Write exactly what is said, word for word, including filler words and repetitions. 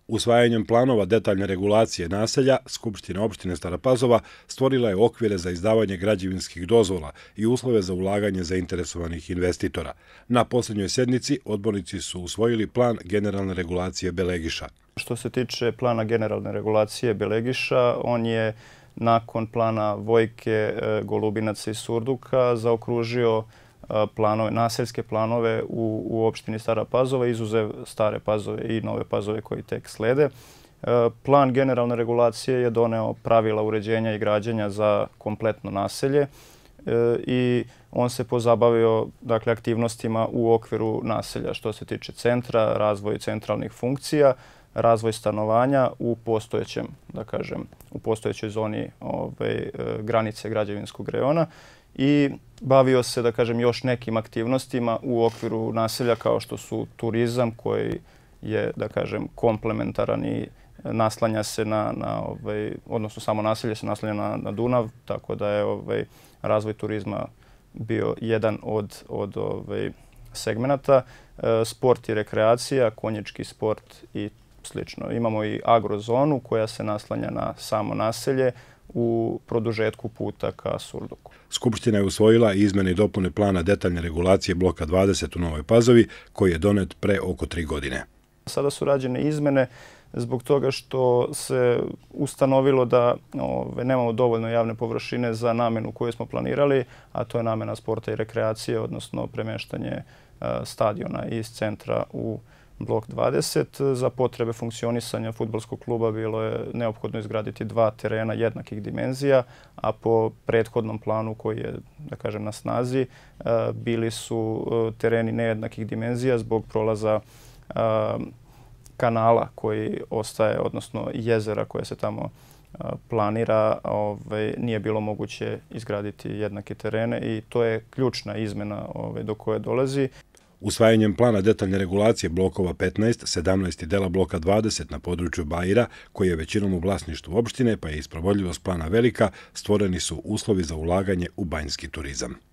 Usvajanjem planova detaljne regulacije naselja, Skupština opštine Stara Pazova stvorila je okvire za izdavanje građevinskih dozvola i uslove za ulaganje zainteresovanih investitora. Na posljednjoj sednici odbornici su usvojili plan generalne regulacije Belegiša. Što se tiče plana generalne regulacije Belegiša, on je nakon plana Vojke, Golubinaca i Surduka zaokružio planove, naseljske planove u, u opštini Stara Pazova, izuzev Stare Pazove i Nove Pazove koji tek slede. Plan generalne regulacije je doneo pravila uređenja i građenja za kompletno naselje i on se pozabavio dakle, aktivnostima u okviru naselja što se tiče centra, razvoj centralnih funkcija, razvoj stanovanja u postojećem, da kažem, u postojećoj zoni ove, granice građevinskog rejona i bavio se, da kažem, još nekim aktivnostima u okviru naselja kao što su turizam koji je, da kažem, komplementaran i naslanja se na, na ovaj, odnosno samo naselje se naslanja na, na Dunav, tako da je ovaj, razvoj turizma bio jedan od, od ovaj, segmenata. E, sport i rekreacija, konjički sport i slično. Imamo i agrozonu koja se naslanja na samo naselje u produžetku puta ka Surduku. Skupština je usvojila izmene i dopune plana detaljne regulacije bloka dvadeset u Novoj Pazovi, koji je donet pre oko tri godine. Sada su rađene izmene zbog toga što se ustanovilo da ove, nemamo dovoljno javne površine za namenu koju smo planirali, a to je namena sporta i rekreacije, odnosno premeštanje a, stadiona iz centra u blok dvadeset. Za potrebe funkcionisanja fudbalskog kluba bilo je neophodno izgraditi dva terena jednakih dimenzija, a po prethodnom planu koji je, da kažem, na snazi, bili su tereni nejednakih dimenzija zbog prolaza kanala koji ostaje, odnosno jezera koje se tamo planira, ovaj, nije bilo moguće izgraditi jednake terene i to je ključna izmena ovaj, do koje dolazi. Usvajanjem plana detaljne regulacije blokova petnaest, sedamnaest i dela bloka dvadeset na području Bajira, koji je većinom u vlasništvu opštine, pa je isprovodljivost plana velika, stvoreni su uslovi za ulaganje u banjski turizam.